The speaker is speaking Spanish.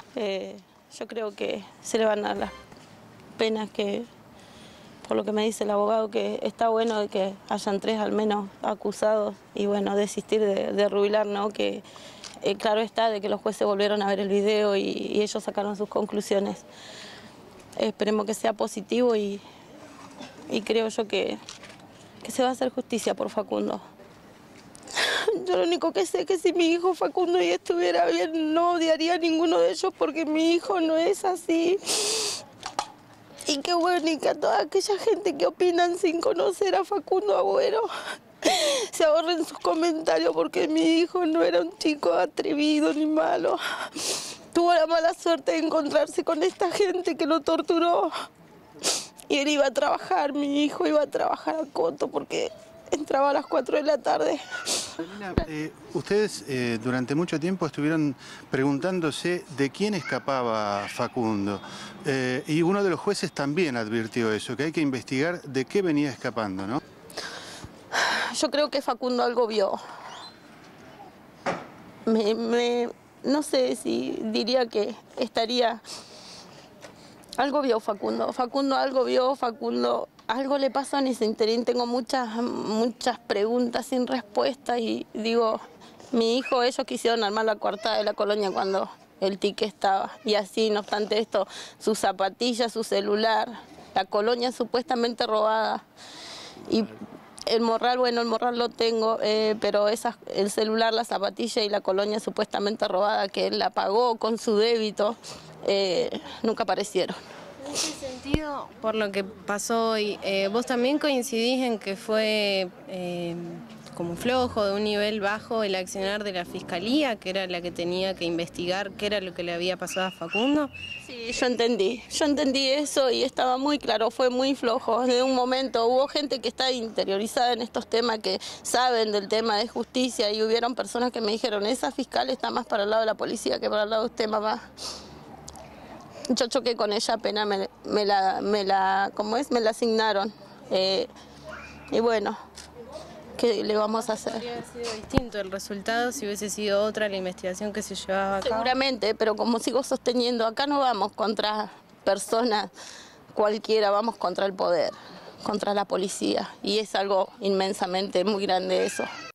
Yo creo que se le van a dar las penas que, por lo que me dice el abogado, que está bueno de que hayan 3 al menos acusados y bueno, desistir de rubilar, ¿no? Que claro está de que los jueces volvieron a ver el video y ellos sacaron sus conclusiones. Esperemos que sea positivo y creo yo que se va a hacer justicia por Facundo. Yo lo único que sé es que si mi hijo Facundo ya estuviera bien, no odiaría a ninguno de ellos porque mi hijo no es así. Y qué bueno, y que a toda aquella gente que opinan sin conocer a Facundo Agüero se ahorren sus comentarios porque mi hijo no era un chico atrevido ni malo. Tuvo la mala suerte de encontrarse con esta gente que lo torturó. Y él iba a trabajar, mi hijo iba a trabajar a Coto porque entraba a las 4 de la tarde. Ustedes durante mucho tiempo estuvieron preguntándose de quién escapaba Facundo. Y uno de los jueces también advirtió eso, que hay que investigar de qué venía escapando, ¿no? Yo creo que Facundo algo vio. No sé si diría que estaría... Algo vio Facundo. Facundo algo vio, Facundo algo le pasó en ese interín. Tengo muchas preguntas sin respuesta y digo, mi hijo, ellos quisieron armar la coartada de la colonia cuando el tique estaba. Y así, no obstante esto, sus zapatillas, su celular, la colonia supuestamente robada. Y el morral, bueno, el morral lo tengo, pero el celular, la zapatilla y la colonia supuestamente robada, que él la pagó con su débito, nunca aparecieron. En ese sentido, por lo que pasó hoy, ¿vos también coincidís en que fue como flojo, de un nivel bajo, el accionar de la Fiscalía, que era la que tenía que investigar qué era lo que le había pasado a Facundo? Sí, yo entendí eso y estaba muy claro, fue muy flojo. De un momento hubo gente que está interiorizada en estos temas, que saben del tema de justicia y hubieron personas que me dijeron, esa fiscal está más para el lado de la policía que para el lado de usted, mamá. Yo choqué con ella, apenas me la asignaron. Y bueno, ¿qué le vamos a hacer? Podría haber sido distinto el resultado si hubiese sido otra la investigación que se llevaba a cabo. Seguramente, pero como sigo sosteniendo, acá no vamos contra personas cualquiera, vamos contra el poder, contra la policía. Y es algo inmensamente muy grande eso.